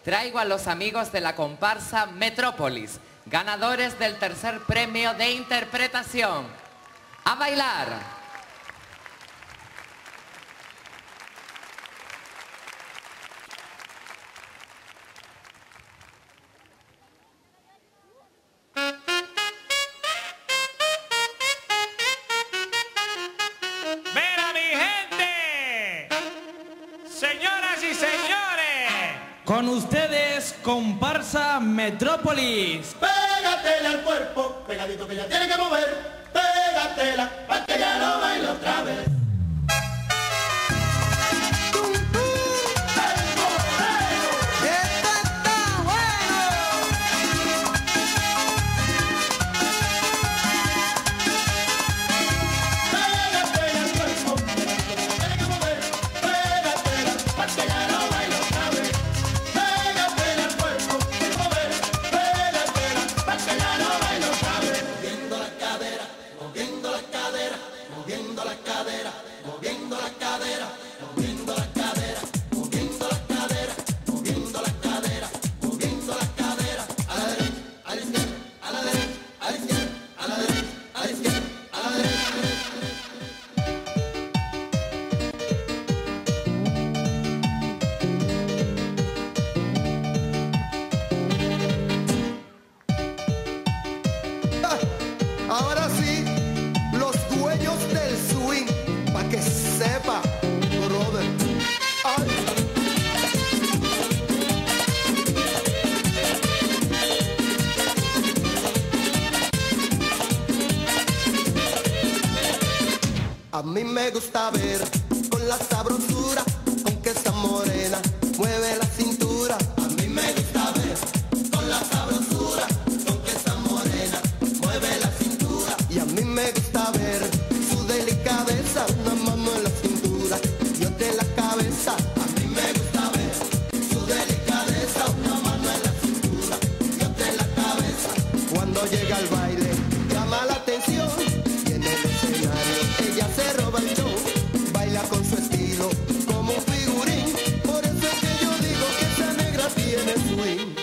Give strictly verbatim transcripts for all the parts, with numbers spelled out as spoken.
traigo a los amigos de la comparsa Metrópolis, ganadores del tercer premio de interpretación. ¡A bailar! Señoras y señores, con ustedes, comparsa Metrópolis. Pégatela al cuerpo, pegadito que ya tiene que mover. Pégatela, para que ya no baile otra vez. Ahora sí, los dueños del swing, pa' que sepa, brother. Ay. A mí me gusta ver con la sabrosura, aunque esa morena mueve la cintura. A mí me gusta ver con la sabrosura, aunque esa morena mueve la cintura. Y a mí me gusta ver su delicadeza, una mano en la cintura y otra en la cabeza. A mí me gusta ver su delicadeza, una mano en la cintura y otra en la cabeza. Cuando llega al baile llama la atención y en el escenario ella se roba el show. Baila con su estilo como un figurín, por eso es que yo digo que esa negra tiene swing.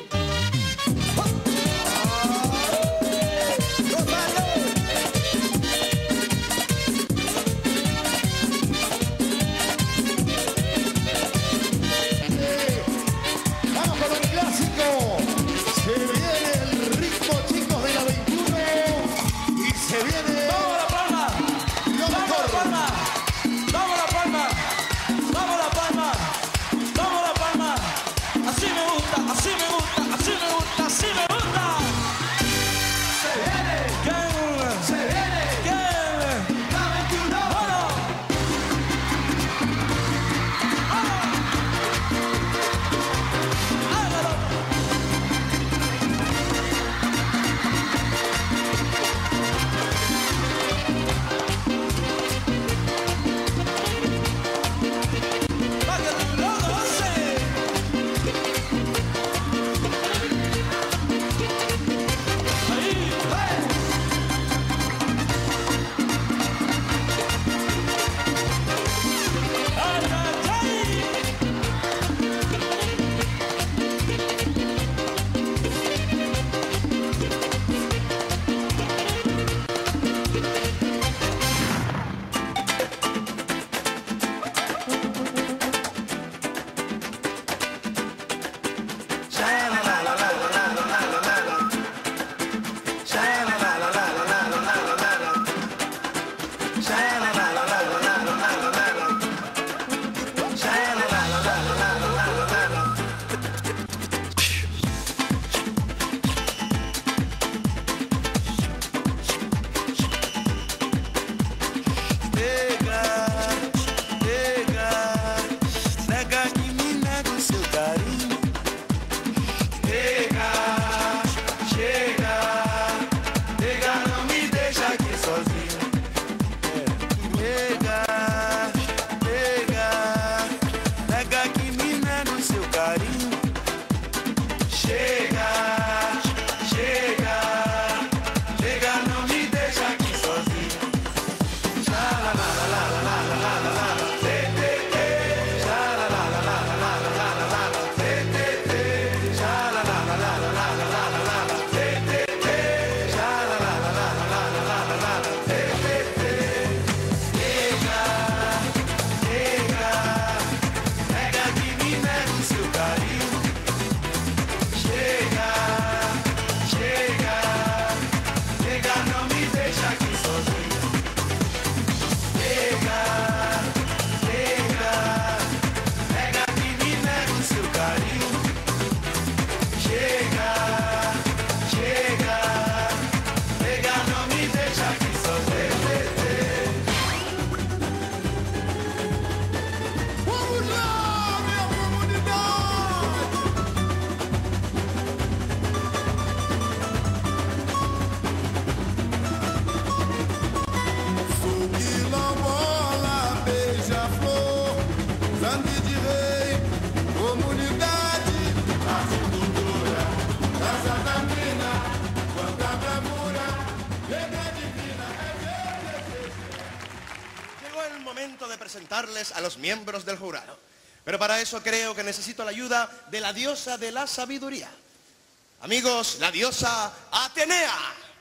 presentarles a los miembros del jurado. Pero para eso creo que necesito la ayuda de la diosa de la sabiduría. Amigos, la diosa Atenea.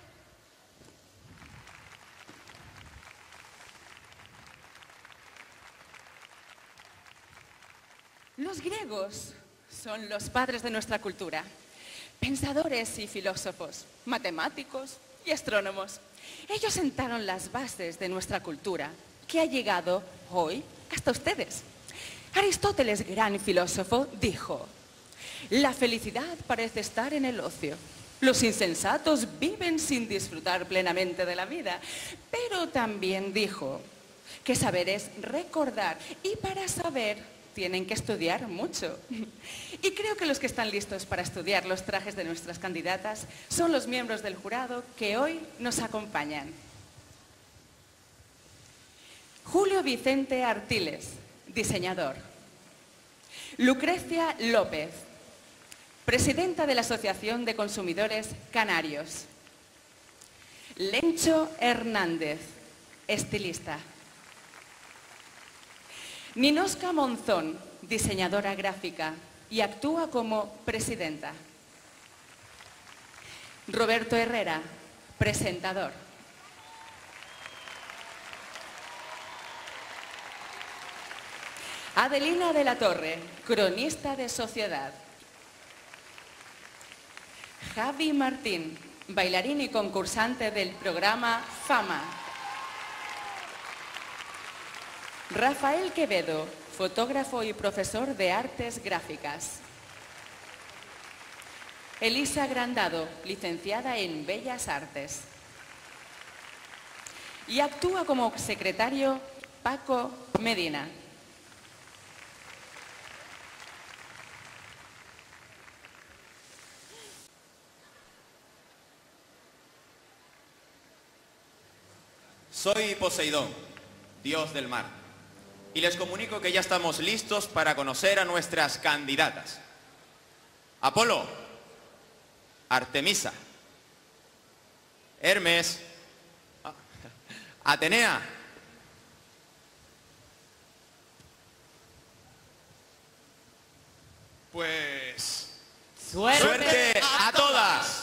Los griegos son los padres de nuestra cultura, pensadores y filósofos, matemáticos y astrónomos. Ellos sentaron las bases de nuestra cultura, que ha llegado hoy hasta ustedes. Aristóteles, gran filósofo, dijo: la felicidad parece estar en el ocio. Los insensatos viven sin disfrutar plenamente de la vida. Pero también dijo que saber es recordar, y para saber tienen que estudiar mucho. Y creo que los que están listos para estudiar los trajes de nuestras candidatas son los miembros del jurado que hoy nos acompañan. Julio Vicente Artiles, diseñador. Lucrecia López, presidenta de la Asociación de Consumidores Canarios. Lencho Hernández, estilista. Ninosca Monzón, diseñadora gráfica, y actúa como presidenta. Roberto Herrera, presentador. Adelina de la Torre, cronista de sociedad. Javi Martín, bailarín y concursante del programa Fama. Rafael Quevedo, fotógrafo y profesor de artes gráficas. Elisa Grandado, licenciada en Bellas Artes. Y actúa como secretario Paco Medina. Soy Poseidón, dios del mar, y les comunico que ya estamos listos para conocer a nuestras candidatas. Apolo, Artemisa, Hermes, Atenea, pues... ¡Suerte, ¡Suerte a todas!